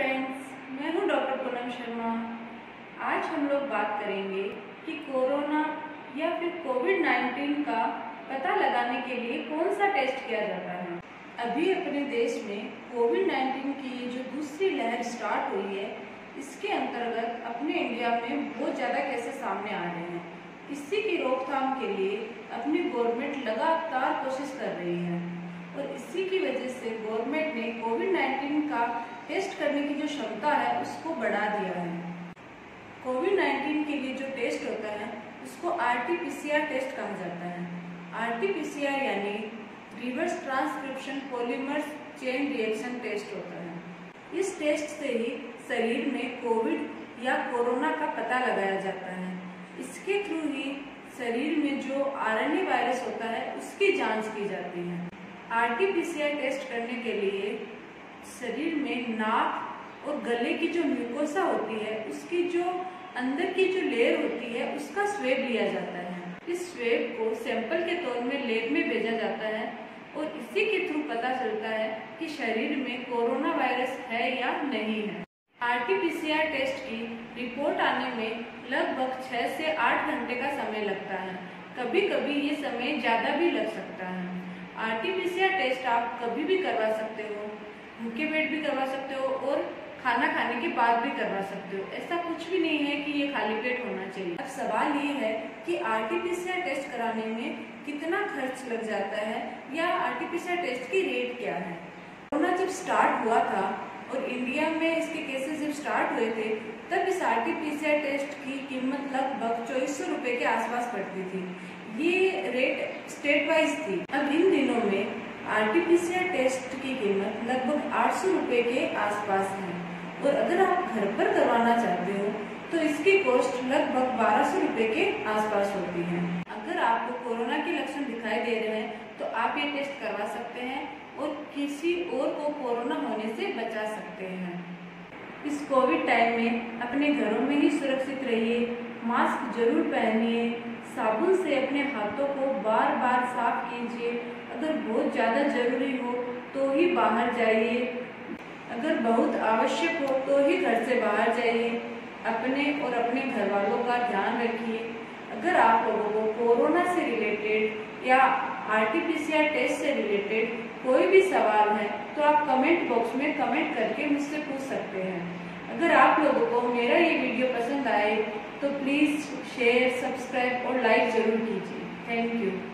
Friends, मैं हूं doctor Poonam Sharma. आज हम लोग बात करेंगे कि कोरोना या फिर कोविड-19 का पता लगाने के लिए कौन सा टेस्ट किया जाता है। अभी अपने देश में कोविड-19 की जो दूसरी लहर स्टार्ट हुई है, इसके अंतर्गत अपने इंडिया में बहुत ज़्यादा केसेस सामने आ रहे हैं। इसी की रोकथाम के लिए अपनी गवर्नमेंट लगातार कोशिश कर रही है और इसी की वजह से गवर्नमेंट ने कोविड-19 का टेस्ट करने की जो क्षमता है उसको बढ़ा दिया है। कोविड-19 के लिए जो टेस्ट होता है उसको RT-PCR टेस्ट कहा जाता है। RT-PCR यानी reverse transcription polymer chain reaction test होता है। इस टेस्ट से ही शरीर में कोविड या कोरोना का पता लगाया जाता है। इसके थ्रू ही शरीर में जो RNA वायरस होता है उसकी जांच की जाती है। RT-PCR टेस्ट करने के लिए शरीर में नाक और गले की जो म्यूकोसा होती है उसकी जो अंदर की जो लेयर होती है उसका स्वेब लिया जाता है। इस स्वेब को सैंपल के तौर में लैब में भेजा जाता है और इसी के थ्रू पता चलता है कि शरीर में कोरोना वायरस है या नहीं है। RT-PCR टेस्ट की रिपोर्ट आने में लगभग 6 से 8 घंटे का समय लगता है। कभी कभी ये समय ज़्यादा भी लग सकता है। RT-PCR टेस्ट आप कभी भी करवा सकते हो, भूखे पेट भी करवा सकते हो और खाना खाने के बाद भी करवा सकते हो। ऐसा कुछ भी नहीं है कि ये खाली पेट होना चाहिए। अब सवाल ये है कि RT-PCR टेस्ट कराने में कितना खर्च लग जाता है या RT-PCR टेस्ट की रेट क्या है। कोरोना जब स्टार्ट हुआ था और इंडिया में इसके केसेस जब स्टार्ट हुए थे तब इस RT-PCR टेस्ट की कीमत लगभग 2400 रुपये के आसपास पड़ती थी। ये रेट स्टेट वाइज थी। अब इन दिनों में RT-PCR टेस्ट की कीमत लगभग 800 रुपये के आसपास है और अगर आप घर पर करवाना चाहते हो तो इसकी कॉस्ट लगभग 1200 रुपये के आसपास होती है। अगर आपको कोरोना के लक्षण दिखाई दे रहे हैं तो आप ये टेस्ट करवा सकते हैं और किसी और को कोरोना होने से बचा सकते हैं। इस कोविड टाइम में अपने घरों में ही सुरक्षित रहिए, मास्क जरूर पहनिए, साबुन से अपने हाथों को बार बार साफ कीजिए। अगर बहुत ज़्यादा जरूरी हो तो ही बाहर जाइए, अगर बहुत आवश्यक हो तो ही घर से बाहर जाइए। अपने और अपने घर वालों का ध्यान रखिए। अगर आप लोगों को कोरोना से रिलेटेड या RT-PCR टेस्ट से रिलेटेड कोई भी सवाल है तो आप कमेंट बॉक्स में कमेंट करके मुझसे पूछ सकते हैं। अगर आप लोगों को मेरा ये वीडियो पसंद आए तो प्लीज़ शेयर, सब्सक्राइब और लाइक जरूर कीजिए। Thank you.